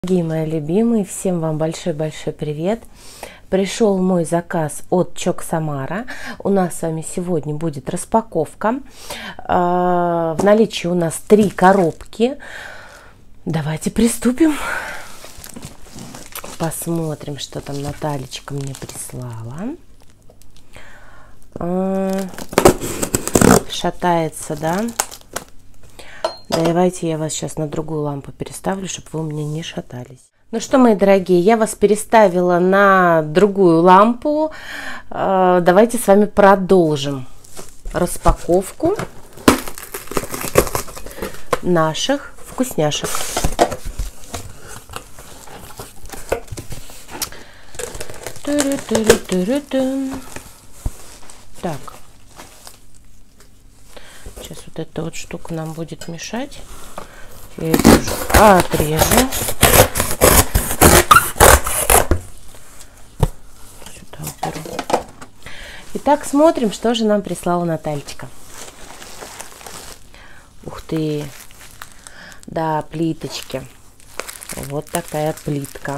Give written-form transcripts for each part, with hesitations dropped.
Дорогие мои любимые, всем вам большой-большой привет! Пришел мой заказ от Чок Самара. У нас с вами сегодня будет распаковка. В наличии у нас 3 коробки. Давайте приступим. Посмотрим, что там Наталечка мне прислала. Шатается, да? Давайте я вас сейчас на другую лампу переставлю, чтобы вы у меня не шатались. Ну что, мои дорогие, я вас переставила на другую лампу. Давайте с вами продолжим распаковку наших вкусняшек. Так. Сейчас вот эта вот штука нам будет мешать. Я ее тоже отрежу. Сюда уберу. Итак, смотрим, что же нам прислала Натальечка. Ух ты! Да, плиточки. Вот такая плитка.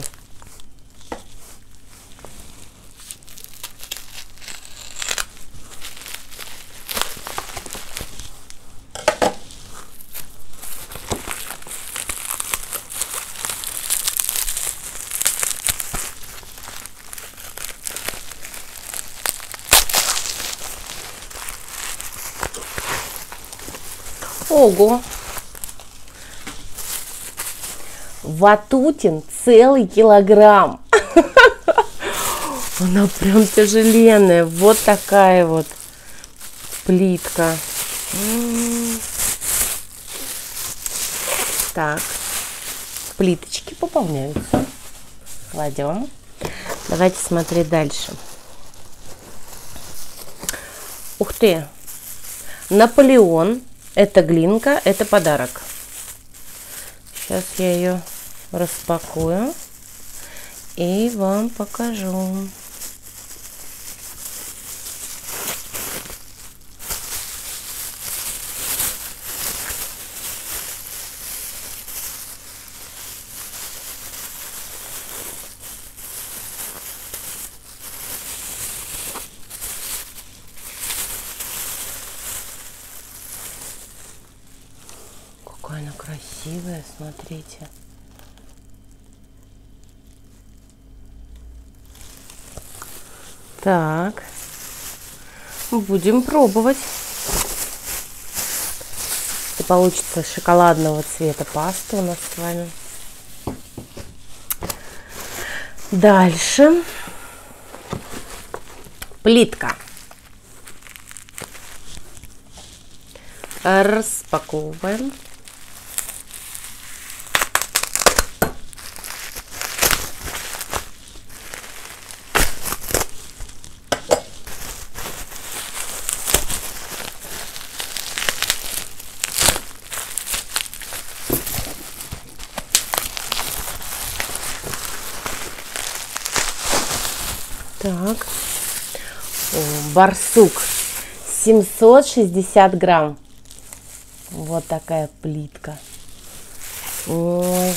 Ого! Ватутин целый килограмм. Она прям тяжеленная. Вот такая вот плитка. Так, плиточки пополняются. Кладем. Давайте смотреть дальше. Ух ты! Наполеон. Это глинка, это подарок. Сейчас я ее распакую и вам покажу. Какая она красивая, смотрите. Так, будем пробовать. И получится шоколадного цвета паста у нас с вами. Дальше. Плитка. Распаковываем. Так, барсук 760 грамм. Вот такая плитка. Ой.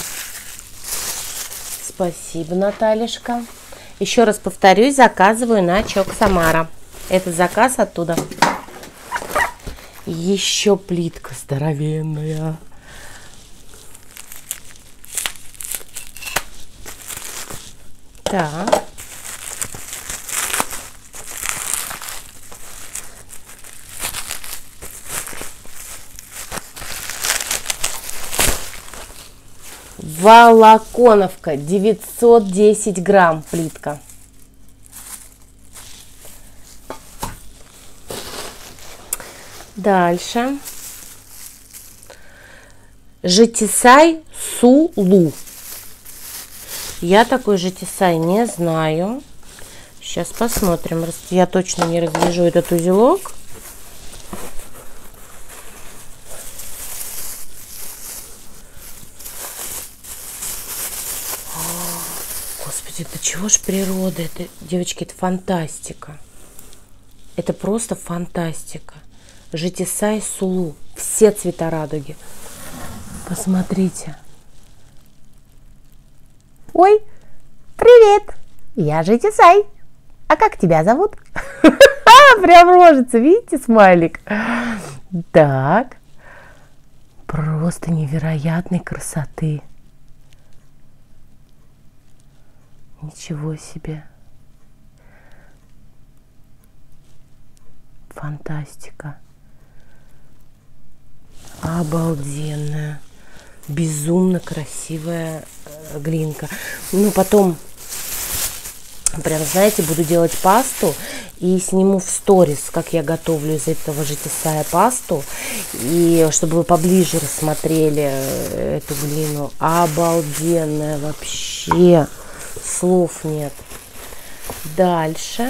Спасибо, Натальюшка. Еще раз повторюсь, заказываю на Чок Самара. Это заказ оттуда. Еще плитка здоровенная. Так. Волоконовка 910 грамм плитка. Дальше. Жетисай Сулу. Я такой жетисай не знаю. Сейчас посмотрим. Я точно не развяжу этот узелок. Это чего ж природа? Это, девочки, это фантастика. Это просто фантастика. Жетисай Сулу. Все цвета радуги. Посмотрите. Ой, привет, я Житя Сай. А как тебя зовут? Прям рожица, видите, смайлик? Так, просто невероятной красоты. Ничего себе. Фантастика. Обалденная. Безумно красивая глинка. Ну, потом, прям, знаете, буду делать пасту и сниму в сторис, как я готовлю из этого Житя Сая пасту. И чтобы вы поближе рассмотрели эту глину. Обалденная вообще. Слов нет. Дальше.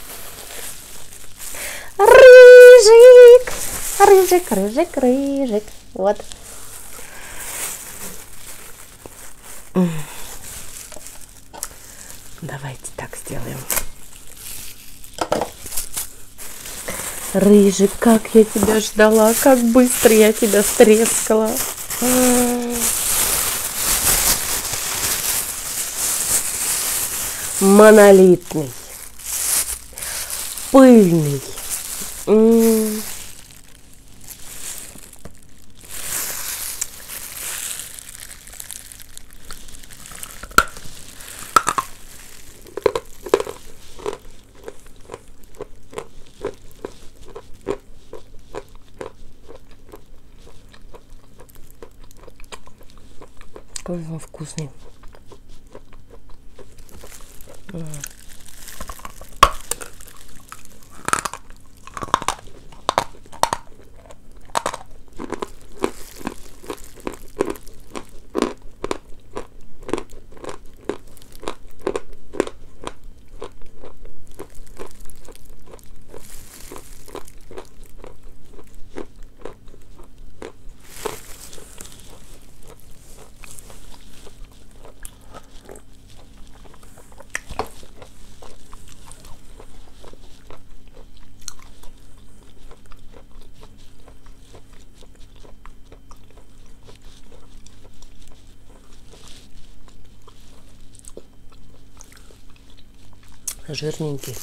Рыжик. Рыжик, рыжик, рыжик. Вот. Давайте так сделаем. Рыжик, как я тебя ждала, как быстро я тебя стрескала. Монолитный, пыльный. Какой он вкусный. Жирненький.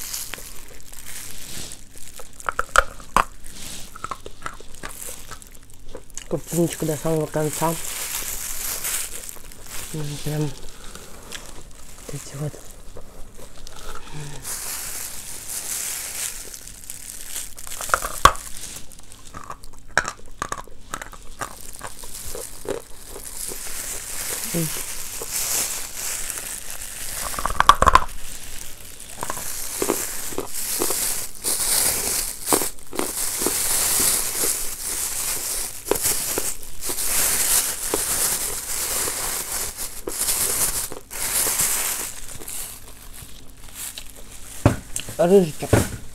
Крупничка до самого конца. Прям вот эти вот. Рыжичек.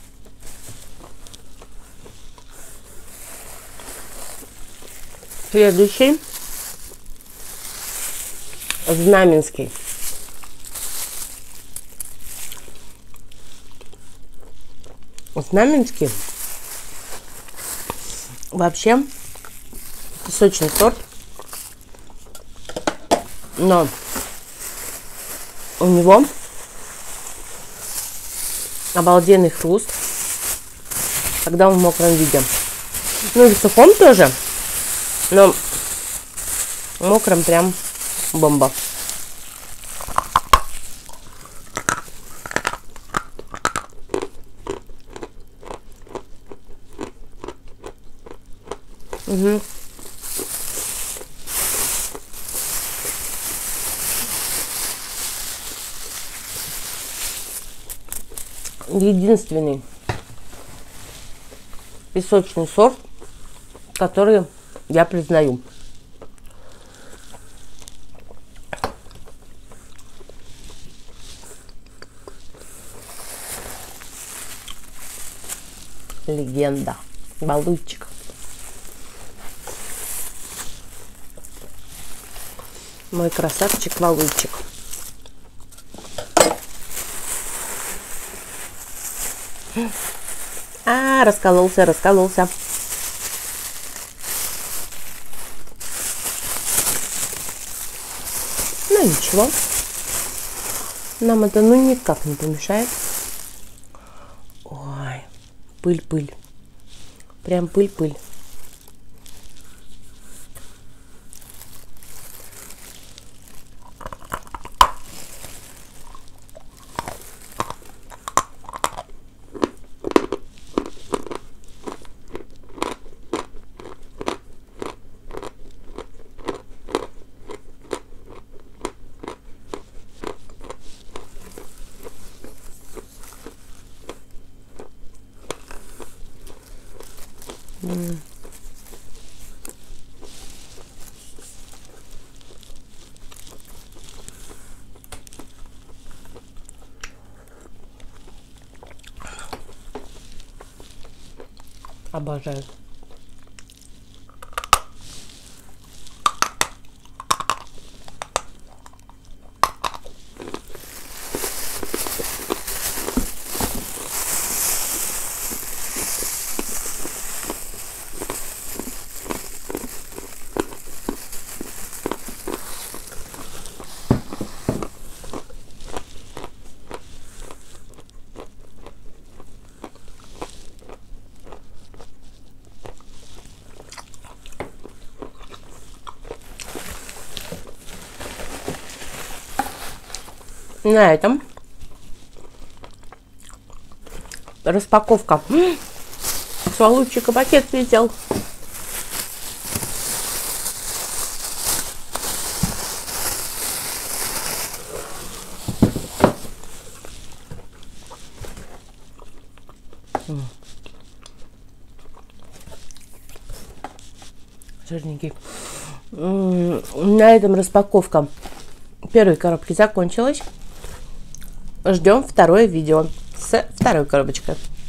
Следующий. Знаменский. Знаменский вообще песочный сорт, но у него обалденный хруст, когда он в мокром виде. Ну и в сухом тоже, но в мокром прям бомба. Угу. Единственный песочный сорт, который я признаю. Легенда. Балуйчик. Мой красавчик Валуйчик. Раскололся, раскололся. Ну ничего. Нам это ну никак не помешает. Ой, пыль-пыль. Прям пыль-пыль. Обожаю. На этом распаковка. С лучика пакет слетел. Жирненький. На этом распаковка первой коробки закончилась. Ждем второе видео с второй коробочкой.